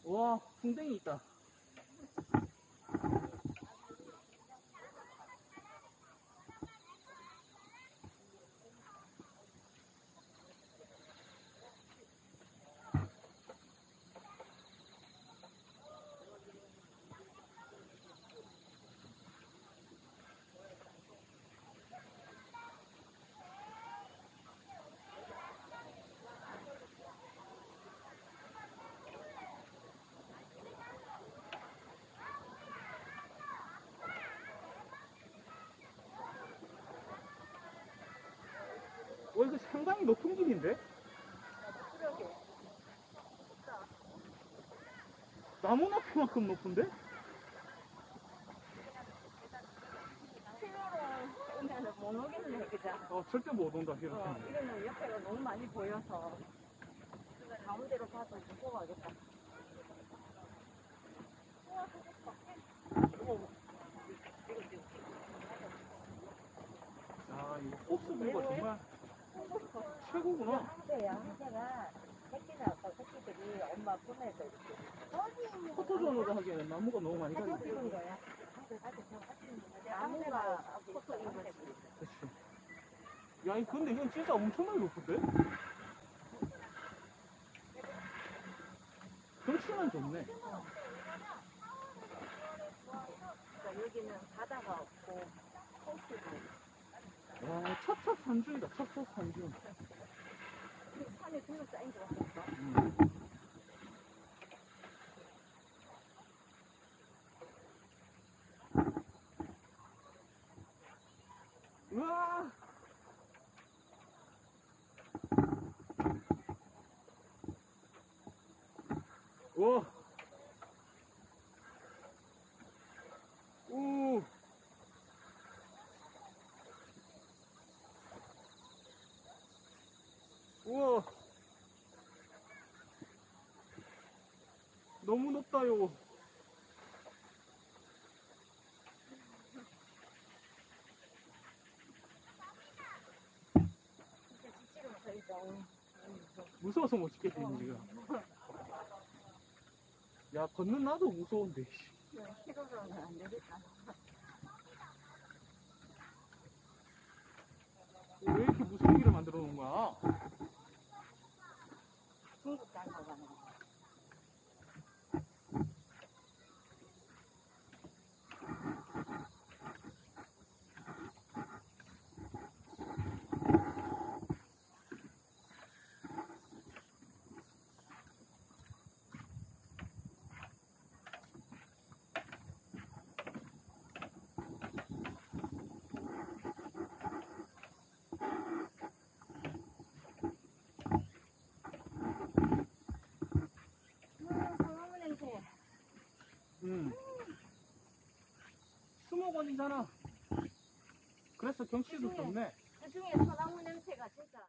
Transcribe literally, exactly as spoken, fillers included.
와, 풍뎅이 있다. 어, 이거 상당히 높은 길인데? 나무 높이만큼 높은데? 오면은 못 오겠네, 그죠? 어, 절대 못 온다, 어, 이렇게. 이거는 옆에가 너무 많이 보여서 가운데로 가서 보고 가겠다. 야, 이거 호수 보가 정말 최고구나. 한대야. 한대가 새끼 낳고 새끼들이 엄마 품에서 이렇게 포토존으로 하기에는 나무가 너무 많이 사진 가리네. 찍은 거야. 한대 가지고 사진 찍는 거야. 나무가 포토인 거지. 그치. 야, 이 근데 이건 진짜 엄청나게 높은데? 경치는 좋네. 그러니까 여기는 바다가 없고 호수고 와, 첩첩산중이다, 첩첩산중. 산에 둘러싸인 거 같았어. 음. 우와! 우와! 오! 우와! 너무 높다요. 진짜 지치면서 이제 무서워서 못 찍겠지, 지금. 야, 걷는 나도 무서운데, 씨. 키로로는 안 되겠다. 왜 이렇게 무서운 길을 만들어 놓은 거야? 중국 닮아가는 거. 음, 소나무 냄새. 응. 수목원이잖아. 그래서 경치도 좋네. 그 중에 소나무 냄새가 진짜.